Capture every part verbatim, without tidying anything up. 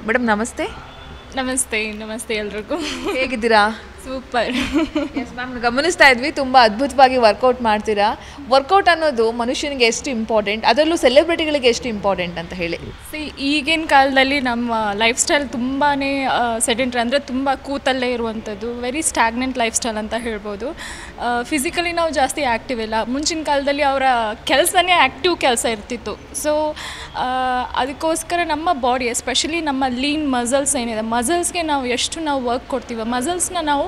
Madam ನಮಸ್ತೆ. ನಮಸ್ತೆ ನಮಸ್ತೆ ಎಲ್ರಿಗೂ. ಹೇಗಿದ್ದೀರಾ? ಸೂಪರ್. ಎಸ್ ಮ್ಯಾಮ್, ಗಮನಿಸ್ತಾ ಇದ್ವಿ ತುಂಬ ಅದ್ಭುತವಾಗಿ ವರ್ಕೌಟ್ ಮಾಡ್ತೀರಾ. ವರ್ಕೌಟ್ ಅನ್ನೋದು ಮನುಷ್ಯನಿಗೆ ಎಷ್ಟು ಇಂಪಾರ್ಟೆಂಟ್, ಅದರಲ್ಲೂ ಸೆಲೆಬ್ರಿಟಿಗಳಿಗೆ ಎಷ್ಟು ಇಂಪಾರ್ಟೆಂಟ್ ಅಂತ ಹೇಳಿ. ಸಿ ಈಗಿನ ಕಾಲದಲ್ಲಿ ನಮ್ಮ ಲೈಫ್ ಸ್ಟೈಲ್ ತುಂಬಾ ಸೆಡೆಂಟ್ರಿ, ಅಂದರೆ ತುಂಬ ಕೂತಲ್ಲೇ ಇರುವಂಥದ್ದು, ವೆರಿ ಸ್ಟ್ಯಾಗ್ನೆಂಟ್ ಲೈಫ್ ಸ್ಟೈಲ್ ಅಂತ ಹೇಳ್ಬೋದು. ಫಿಸಿಕಲಿ ನಾವು ಜಾಸ್ತಿ ಆ್ಯಕ್ಟಿವ್ ಇಲ್ಲ. ಮುಂಚಿನ ಕಾಲದಲ್ಲಿ ಅವರ ಕೆಲಸನೇ ಆ್ಯಕ್ಟಿವ್ ಕೆಲಸ ಇರ್ತಿತ್ತು. ಸೊ ಅದಕ್ಕೋಸ್ಕರ ನಮ್ಮ ಬಾಡಿ, ಎಸ್ಪೆಷಲಿ ನಮ್ಮ ಲೀನ್ ಮಸಲ್ಸ್ ಏನಿದೆ, ಮಸಲ್ಸ್ಗೆ ನಾವು ಎಷ್ಟು ನಾವು ವರ್ಕ್ ಕೊಡ್ತೀವಿ, ಮಸಲ್ಸ್ನ ನಾವು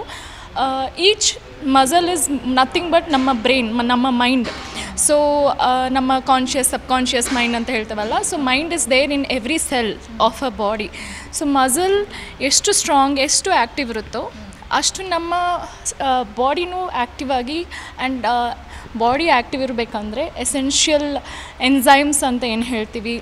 each muscle is nothing but ನಮ್ಮ ಬ್ರೈನ್, ನಮ್ಮ ಮೈಂಡ್. ಸೊ ನಮ್ಮ ಕಾನ್ಷಿಯಸ್ ಸಬ್ ಕಾನ್ಷಿಯಸ್ ಮೈಂಡ್ ಅಂತ ಹೇಳ್ತೇವಲ್ಲ. So mind is there in every cell of a body. So muscle ಎಷ್ಟು ಸ್ಟ್ರಾಂಗ್, ಎಷ್ಟು ಆ್ಯಕ್ಟಿವ್ ಇರುತ್ತೋ ಅಷ್ಟು ನಮ್ಮ ಬಾಡಿನೂ ಆ್ಯಕ್ಟಿವ್ ಆಗಿ, ಆ್ಯಂಡ್ ಬಾಡಿ ಆ್ಯಕ್ಟಿವ್ ಇರಬೇಕಂದ್ರೆ ಎಸೆನ್ಷಿಯಲ್ ಎನ್ಸೈಮ್ಸ್ ಅಂತ ಏನು ಹೇಳ್ತೀವಿ,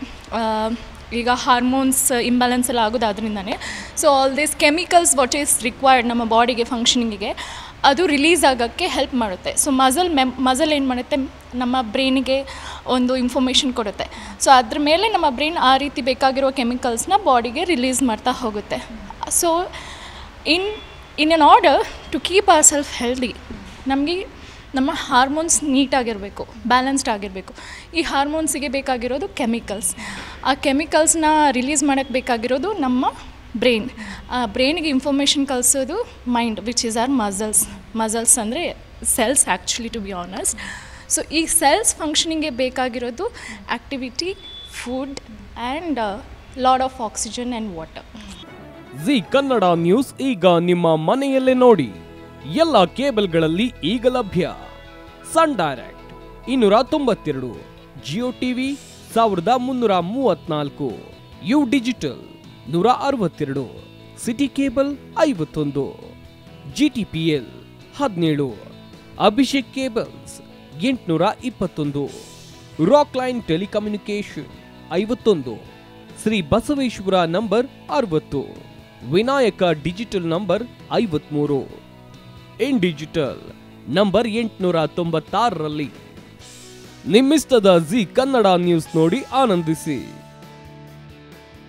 ಈಗ ಹಾರ್ಮೋನ್ಸ್ ಇಂಬ್ಯಾಲೆನ್ಸ್ ಎಲ್ಲ ಆಗೋದು ಅದರಿಂದನೇ. So all this chemicals what is required ನಮ್ಮ ಬಾಡಿಗೆ ಫಂಕ್ಷನಿಂಗಿಗೆ, ಅದು ರಿಲೀಸ್ ಆಗೋಕ್ಕೆ ಹೆಲ್ಪ್ ಮಾಡುತ್ತೆ. ಸೊ ಮಸಲ್ ಮೆಮ್ ಮಸಲ್ ಏನು ಮಾಡುತ್ತೆ, ನಮ್ಮ ಬ್ರೈನಿಗೆ ಒಂದು ಇನ್ಫಾರ್ಮೇಷನ್ ಕೊಡುತ್ತೆ. ಸೊ ಅದ್ರ ಮೇಲೆ ನಮ್ಮ ಬ್ರೈನ್ ಆ ರೀತಿ ಬೇಕಾಗಿರೋ ಕೆಮಿಕಲ್ಸ್ನ ಬಾಡಿಗೆ ರಿಲೀಸ್ ಮಾಡ್ತಾ ಹೋಗುತ್ತೆ. So in in an order to keep our self healthy, ನಮಗೆ ನಮ್ಮ ಹಾರ್ಮೋನ್ಸ್ ನೀಟಾಗಿರಬೇಕು, ಬ್ಯಾಲೆನ್ಸ್ಡ್ ಆಗಿರಬೇಕು. ಈ ಹಾರ್ಮೋನ್ಸಿಗೆ ಬೇಕಾಗಿರೋದು ಕೆಮಿಕಲ್ಸ್. ಆ ಕೆಮಿಕಲ್ಸ್ನ ರಿಲೀಸ್ ಮಾಡೋಕ್ಕೆ ಬೇಕಾಗಿರೋದು ನಮ್ಮ ಬ್ರೈನ್. ಆ ಬ್ರೈನಿಗೆ ಇನ್ಫಾರ್ಮೇಷನ್ ಕಳಿಸೋದು mind, which is our muscles. Muscles ಅಂದರೆ cells actually, to be honest. So ಈ ಸೆಲ್ಸ್ ಫಂಕ್ಷನಿಂಗ್ಗೆ ಬೇಕಾಗಿರೋದು activity, food and lot of oxygen and water. Zee Kannada news ಈಗ ನಿಮ್ಮ ಮನೆಯಲ್ಲೇ ನೋಡಿ. ಎಲ್ಲ ಕೇಬಲ್ಗಳಲ್ಲಿ ಈಗ ಲಭ್ಯ. ಸನ್ ಡೈರೆಕ್ಟ್ ಇನ್ನೂರ ತೊಂಬತ್ತೆರಡು, ಜಿಯೋ ಟಿವಿ ಸಾವಿರದ ಮುನ್ನೂರ ಮೂವತ್ನಾಲ್ಕು, ಯು ಡಿಜಿಟಲ್ ನೂರ ಅರವತ್ತೆರಡು, ಸಿಟಿ ಕೇಬಲ್ ಐವತ್ತೊಂದು, ಜಿ ಟಿ ಪಿ ಎಲ್ ಹದಿನೇಳು, ಅಭಿಷೇಕ್ ಕೇಬಲ್ಸ್ ಎಂಟುನೂರ ಇಪ್ಪತ್ತೊಂದು, ರಾಕ್ ಲೈನ್ ಟೆಲಿಕಮ್ಯುನಿಕೇಶನ್ ಐವತ್ತೊಂದು, ಶ್ರೀ ಬಸವೇಶ್ವರ ನಂಬರ್ ಅರವತ್ತು, ವಿನಾಯಕ ಡಿಜಿಟಲ್ ನಂಬರ್ ಐವತ್ಮೂರು, ಇನ್ ಡಿಜಿಟಲ್ ನಂಬರ್ ಎಂಟುನೂರ ತೊಂಬತ್ತಾರರಲ್ಲಿ. ನಿಮ್ಮಿಸ್ತದ ಜಿ ಕನ್ನಡ ನ್ಯೂಸ್ ನೋಡಿ ಆನಂದಿಸಿ.